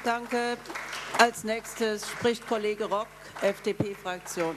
Danke. Als nächstes spricht Kollege Rock, FDP-Fraktion.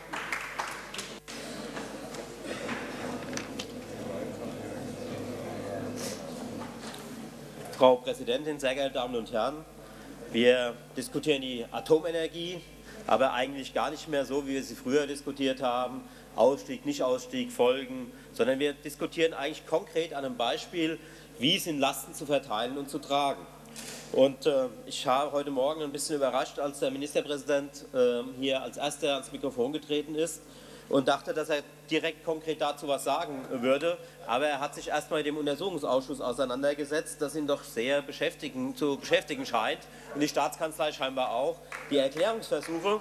Frau Präsidentin, sehr geehrte Damen und Herren! Wir diskutieren die Atomenergie, aber eigentlich gar nicht mehr so, wie wir sie früher diskutiert haben. Ausstieg, Nicht-Ausstieg, Folgen, sondern wir diskutieren eigentlich konkret an einem Beispiel, wie sind Lasten zu verteilen und zu tragen. Und ich habe heute Morgen ein bisschen überrascht, als der Ministerpräsident hier als Erster ans Mikrofon getreten ist und dachte, dass er direkt konkret dazu was sagen würde. Aber er hat sich erstmal mit dem Untersuchungsausschuss auseinandergesetzt, das ihn doch sehr zu beschäftigen scheint und die Staatskanzlei scheinbar auch. Die Erklärungsversuche,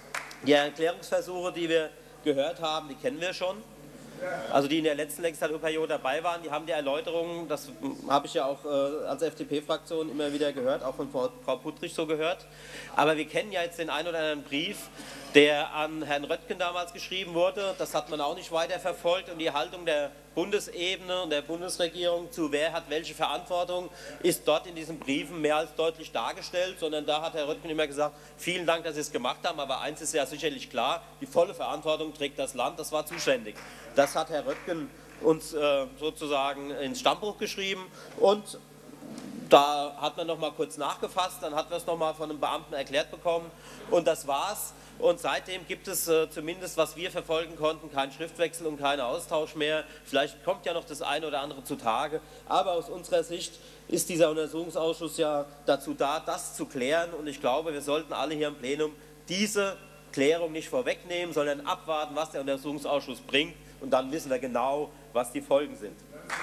die wir gehört haben, die kennen wir schon. Also die in der letzten Legislaturperiode dabei waren, die haben die Erläuterungen, das habe ich ja auch als FDP-Fraktion immer wieder gehört, auch von Frau Puttrich so gehört. Aber wir kennen ja jetzt den einen oder anderen Brief, der an Herrn Röttgen damals geschrieben wurde. Das hat man auch nicht weiter verfolgt und die Haltung der Bundesebene und der Bundesregierung zu wer hat welche Verantwortung ist dort in diesen Briefen mehr als deutlich dargestellt, sondern da hat Herr Röttgen immer gesagt, vielen Dank, dass Sie es gemacht haben, aber eins ist ja sicherlich klar, die volle Verantwortung trägt das Land, das war zuständig. Das hat Herr Röttgen uns sozusagen ins Stammbuch geschrieben und da hat man noch mal kurz nachgefasst, dann hat man es noch mal von einem Beamten erklärt bekommen und das war's. Und seitdem gibt es zumindest, was wir verfolgen konnten, keinen Schriftwechsel und keinen Austausch mehr. Vielleicht kommt ja noch das eine oder andere zutage, aber aus unserer Sicht ist dieser Untersuchungsausschuss ja dazu da, das zu klären und ich glaube, wir sollten alle hier im Plenum diese Klärung nicht vorwegnehmen, sondern abwarten, was der Untersuchungsausschuss bringt und dann wissen wir genau, was die Folgen sind.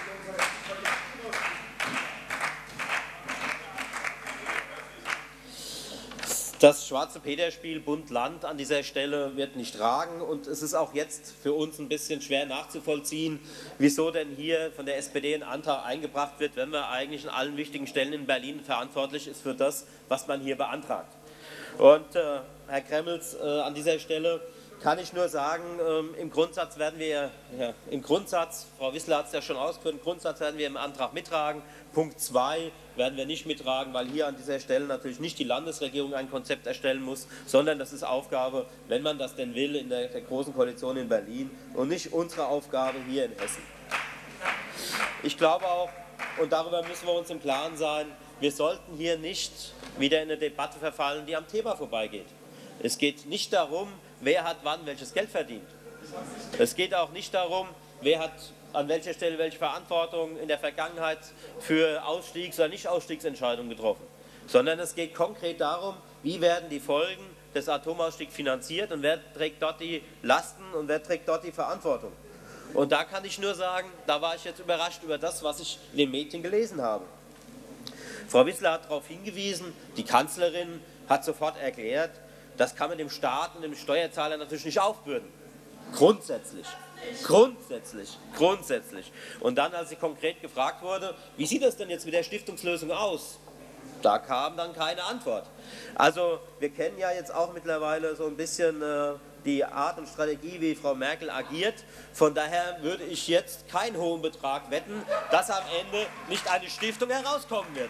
Das schwarze Peterspiel Bund-Land an dieser Stelle wird nicht ragen und es ist auch jetzt für uns ein bisschen schwer nachzuvollziehen, wieso denn hier von der SPD ein Antrag eingebracht wird, wenn man eigentlich an allen wichtigen Stellen in Berlin verantwortlich ist für das, was man hier beantragt. Und Herr Gremmels, an dieser Stelle kann ich nur sagen, im Grundsatz werden wir, Frau Wissler hat es ja schon ausgeführt, im Grundsatz werden wir im Antrag mittragen. Punkt 2 werden wir nicht mittragen, weil hier an dieser Stelle natürlich nicht die Landesregierung ein Konzept erstellen muss, sondern das ist Aufgabe, wenn man das denn will, in der Großen Koalition in Berlin und nicht unsere Aufgabe hier in Hessen. Ich glaube auch, und darüber müssen wir uns im Klaren sein, wir sollten hier nicht wieder in eine Debatte verfallen, die am Thema vorbeigeht. Es geht nicht darum, wer hat wann welches Geld verdient. Es geht auch nicht darum, wer hat an welcher Stelle welche Verantwortung in der Vergangenheit für Ausstiegs- oder Nicht-Ausstiegsentscheidungen getroffen. Sondern es geht konkret darum, wie werden die Folgen des Atomausstiegs finanziert und wer trägt dort die Lasten und wer trägt dort die Verantwortung. Und da kann ich nur sagen, da war ich jetzt überrascht über das, was ich in den Medien gelesen habe. Frau Wissler hat darauf hingewiesen, die Kanzlerin hat sofort erklärt, das kann man dem Staat und dem Steuerzahler natürlich nicht aufbürden. Grundsätzlich. Und dann, als sie konkret gefragt wurde, wie sieht das denn jetzt mit der Stiftungslösung aus? Da kam dann keine Antwort. Also wir kennen ja jetzt auch mittlerweile so ein bisschen die Art und Strategie, wie Frau Merkel agiert. Von daher würde ich jetzt keinen hohen Betrag wetten, dass am Ende nicht eine Stiftung herauskommen wird.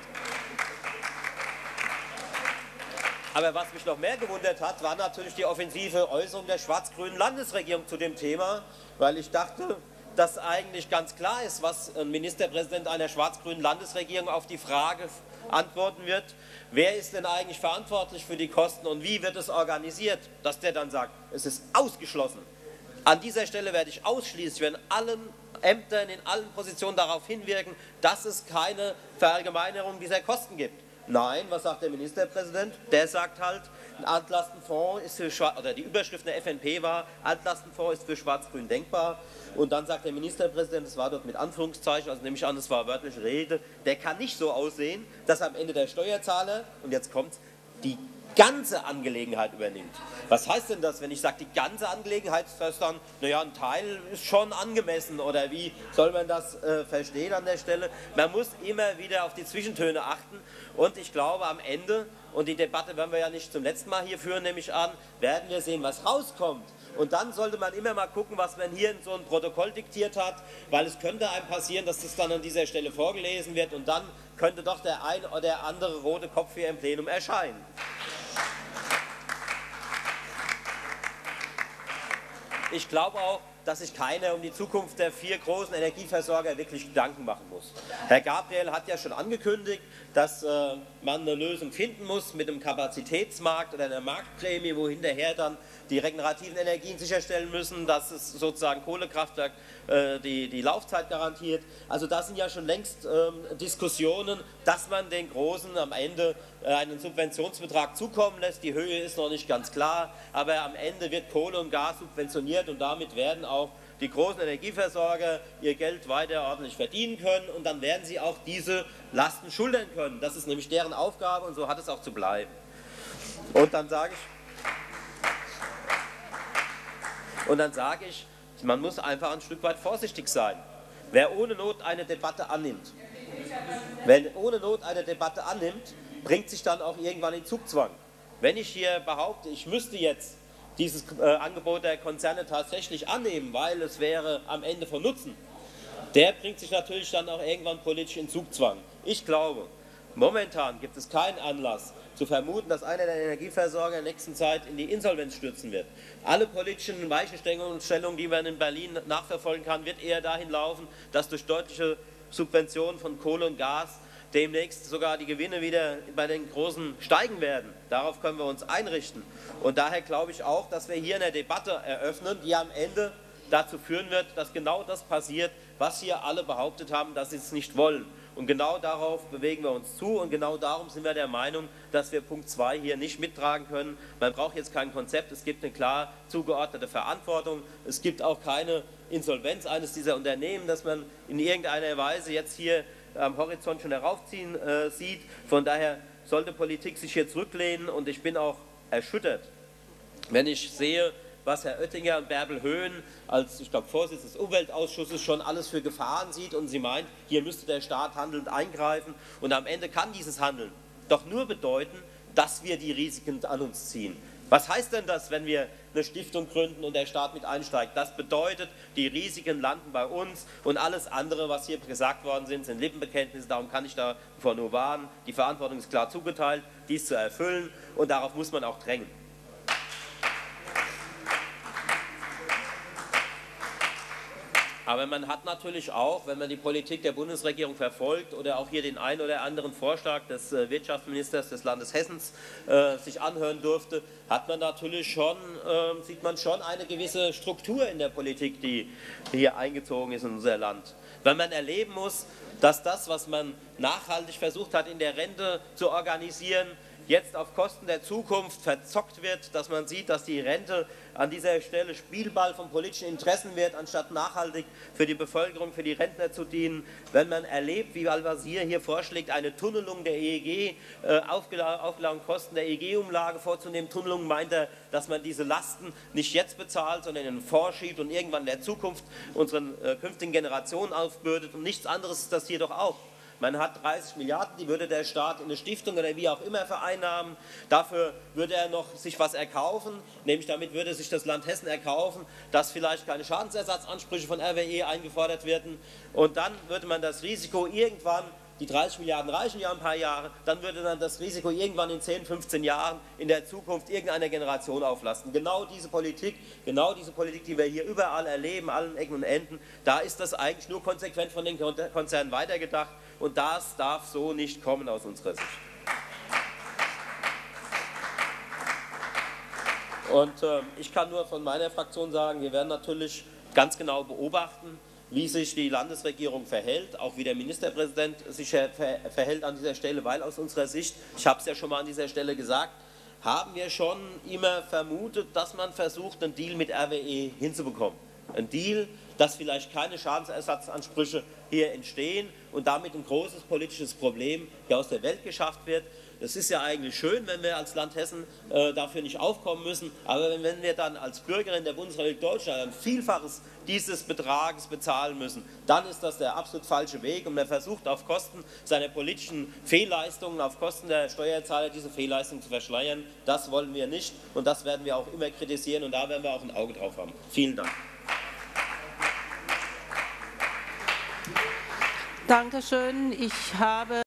Aber was mich noch mehr gewundert hat, war natürlich die offensive Äußerung der schwarz-grünen Landesregierung zu dem Thema, weil ich dachte, dass eigentlich ganz klar ist, was ein Ministerpräsident einer schwarz-grünen Landesregierung auf die Frage antworten wird, wer ist denn eigentlich verantwortlich für die Kosten und wie wird es organisiert, dass der dann sagt, es ist ausgeschlossen. An dieser Stelle werde ich ausschließlich, wenn allen Ämtern in allen Positionen darauf hinwirken, dass es keine Verallgemeinerung dieser Kosten gibt. Nein, was sagt der Ministerpräsident? Der sagt halt, ein Altlastenfonds ist für oder die Überschrift der FNP war, Altlastenfonds ist für Schwarz-Grün denkbar. Und dann sagt der Ministerpräsident, das war dort mit Anführungszeichen, also nehme ich an, das war wörtliche Rede, der kann nicht so aussehen, dass am Ende der Steuerzahler, und jetzt kommt's, die ganze Angelegenheit übernimmt. Was heißt denn das, wenn ich sage, die ganze Angelegenheit, ist das dann, naja, ein Teil ist schon angemessen oder wie soll man das verstehen an der Stelle? Man muss immer wieder auf die Zwischentöne achten und ich glaube am Ende, und die Debatte werden wir ja nicht zum letzten Mal hier führen, nehme ich an, werden wir sehen, was rauskommt. Und dann sollte man immer mal gucken, was man hier in so ein Protokoll diktiert hat, weil es könnte einem passieren, dass das dann an dieser Stelle vorgelesen wird und dann könnte doch der ein oder andere rote Kopf hier im Plenum erscheinen. Ich glaube auch, dass sich keiner um die Zukunft der 4 großen Energieversorger wirklich Gedanken machen muss. Herr Gabriel hat ja schon angekündigt, dass man eine Lösung finden muss mit einem Kapazitätsmarkt oder einer Marktprämie, wo hinterher dann die regenerativen Energien sicherstellen müssen, dass es sozusagen Kohlekraftwerk die Laufzeit garantiert. Also da sind ja schon längst Diskussionen, dass man den Großen am Ende einen Subventionsbetrag zukommen lässt. Die Höhe ist noch nicht ganz klar, aber am Ende wird Kohle und Gas subventioniert und damit werden auch die großen Energieversorger ihr Geld weiter ordentlich verdienen können und dann werden sie auch diese Lasten schultern können. Das ist nämlich deren Aufgabe und so hat es auch zu bleiben. Und dann sage ich, man muss einfach ein Stück weit vorsichtig sein. Wer ohne Not eine Debatte annimmt, bringt sich dann auch irgendwann in Zugzwang. Wenn ich hier behaupte, ich müsste jetzt dieses Angebot der Konzerne tatsächlich annehmen, weil es wäre am Ende von Nutzen, der bringt sich natürlich dann auch irgendwann politisch in Zugzwang. Ich glaube, momentan gibt es keinen Anlass zu vermuten, dass einer der Energieversorger in der nächsten Zeit in die Insolvenz stürzen wird. Alle politischen Weichenstellungen, die man in Berlin nachverfolgen kann, wird eher dahin laufen, dass durch deutliche Subventionen von Kohle und Gas demnächst sogar die Gewinne wieder bei den Großen steigen werden. Darauf können wir uns einrichten. Und daher glaube ich auch, dass wir hier eine Debatte eröffnen, die am Ende dazu führen wird, dass genau das passiert, was hier alle behauptet haben, dass sie es nicht wollen. Und genau darauf bewegen wir uns zu und genau darum sind wir der Meinung, dass wir Punkt 2 hier nicht mittragen können. Man braucht jetzt kein Konzept, es gibt eine klar zugeordnete Verantwortung, es gibt auch keine Insolvenz eines dieser Unternehmen, dass man in irgendeiner Weise jetzt hier am Horizont schon heraufziehen sieht. Von daher sollte Politik sich hier zurücklehnen und ich bin auch erschüttert, wenn ich sehe, was Herr Oettinger und Bärbel Höhn als, ich glaube, Vorsitzender des Umweltausschusses schon alles für Gefahren sieht und sie meint, hier müsste der Staat handelnd eingreifen und am Ende kann dieses Handeln doch nur bedeuten, dass wir die Risiken an uns ziehen. Was heißt denn das, wenn wir eine Stiftung gründen und der Staat mit einsteigt? Das bedeutet, die Risiken landen bei uns und alles andere, was hier gesagt worden sind Lippenbekenntnisse, darum kann ich davor nur warnen. Die Verantwortung ist klar zugeteilt, dies zu erfüllen und darauf muss man auch drängen. Aber man hat natürlich auch, wenn man die Politik der Bundesregierung verfolgt oder auch hier den einen oder anderen Vorschlag des Wirtschaftsministers des Landes Hessens sich anhören durfte, hat man natürlich schon, sieht man schon eine gewisse Struktur in der Politik, die hier eingezogen ist in unser Land. Wenn man erleben muss, dass das, was man nachhaltig versucht hat in der Rente zu organisieren, jetzt auf Kosten der Zukunft verzockt wird, dass man sieht, dass die Rente an dieser Stelle Spielball von politischen Interessen wird, anstatt nachhaltig für die Bevölkerung, für die Rentner zu dienen. Wenn man erlebt, wie Al-Wazir hier vorschlägt, eine Tunnelung der EEG, aufgeladenen Kosten der EEG-Umlage vorzunehmen. Tunnelung meint er, dass man diese Lasten nicht jetzt bezahlt, sondern in den Fonds schiebt und irgendwann in der Zukunft unseren künftigen Generationen aufbürdet. Und nichts anderes ist das hier doch auch. Man hat 30 Milliarden, die würde der Staat in eine Stiftung oder wie auch immer vereinnahmen. Dafür würde er noch sich was erkaufen, nämlich damit würde sich das Land Hessen erkaufen, dass vielleicht keine Schadensersatzansprüche von RWE eingefordert werden. Und dann würde man das Risiko irgendwann, die 30 Milliarden reichen ja ein paar Jahre, dann würde man das Risiko irgendwann in 10, 15 Jahren in der Zukunft irgendeiner Generation auflasten. Genau diese Politik, die wir hier überall erleben, allen Ecken und Enden, da ist das eigentlich nur konsequent von den Konzernen weitergedacht. Und das darf so nicht kommen aus unserer Sicht. Und ich kann nur von meiner Fraktion sagen, wir werden natürlich ganz genau beobachten, wie sich die Landesregierung verhält, auch wie der Ministerpräsident sich verhält an dieser Stelle, weil aus unserer Sicht, ich habe es ja schon mal an dieser Stelle gesagt, haben wir schon immer vermutet, dass man versucht, einen Deal mit RWE hinzubekommen. Ein Deal, dass vielleicht keine Schadensersatzansprüche hier entstehen und damit ein großes politisches Problem hier aus der Welt geschafft wird. Das ist ja eigentlich schön, wenn wir als Land Hessen dafür nicht aufkommen müssen, aber wenn wir dann als Bürgerin der Bundesrepublik Deutschland ein Vielfaches dieses Betrages bezahlen müssen, dann ist das der absolut falsche Weg und man versucht auf Kosten seiner politischen Fehlleistungen, auf Kosten der Steuerzahler diese Fehlleistungen zu verschleiern. Das wollen wir nicht und das werden wir auch immer kritisieren und da werden wir auch ein Auge drauf haben. Vielen Dank. Dankeschön. Ich habe